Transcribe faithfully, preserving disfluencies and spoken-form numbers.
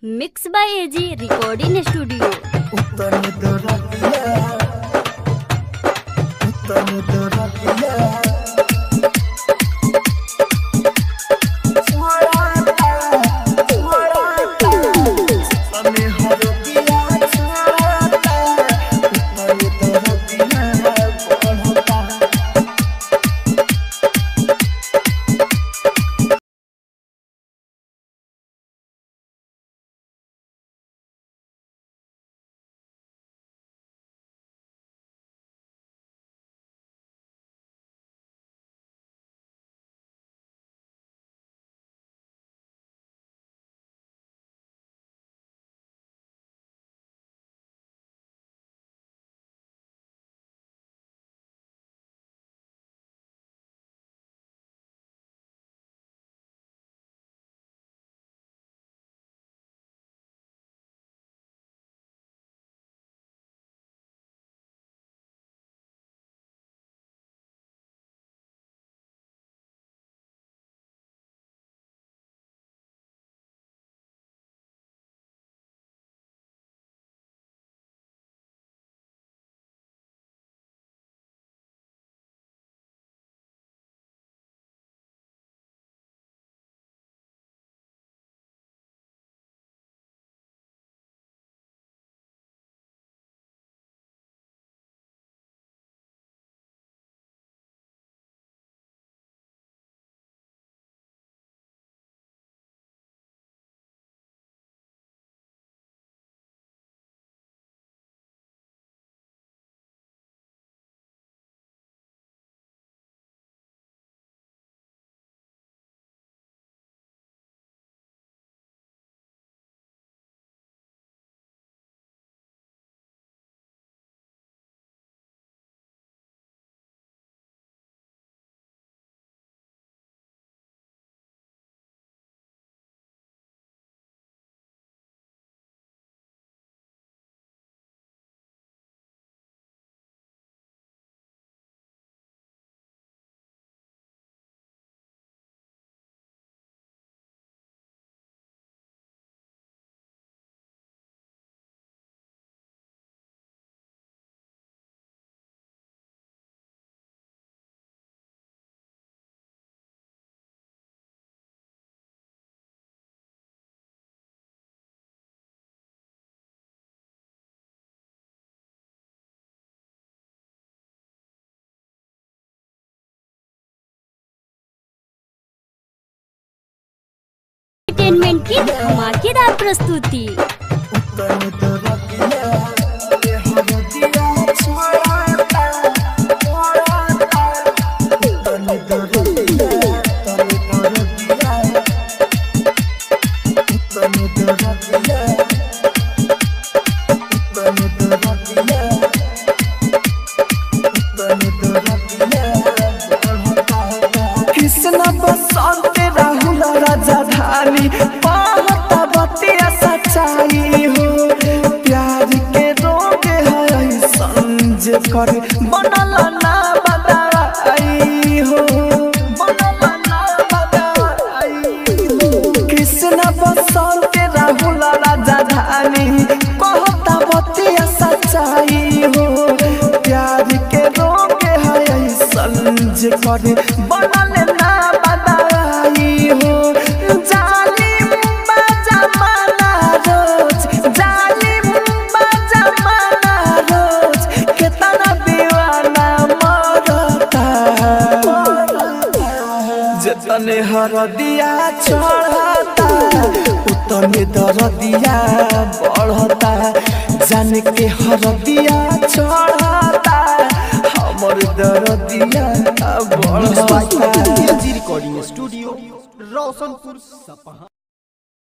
Mix by AG recording studio. Entertainment की धमाकेदार प्रस्तुति। कृष्ण बसंत राहुल राजधानी पाहता बतिया सच्चाई हो। प्यार के रोग है संज कर बनल ना बदाई हो, बनल ना बदाई हो। कृष्ण बसंत राहुल राजधानी कहता बतिया सच्चाई हो। प्यार के रोग है संज कर बनल ना बदाई हो। जालिम बजमाना रोज, जालिम बजमाना रोज, कितना दीवाना मरता। जितने हरदिया चढ़ता उतने दरदिया बढ़ता। जान के हरदिया चढ़ता हमर दरदिया बढ़ता। रिकॉर्डिंग स्टूडियो रोशनपुर सपहा।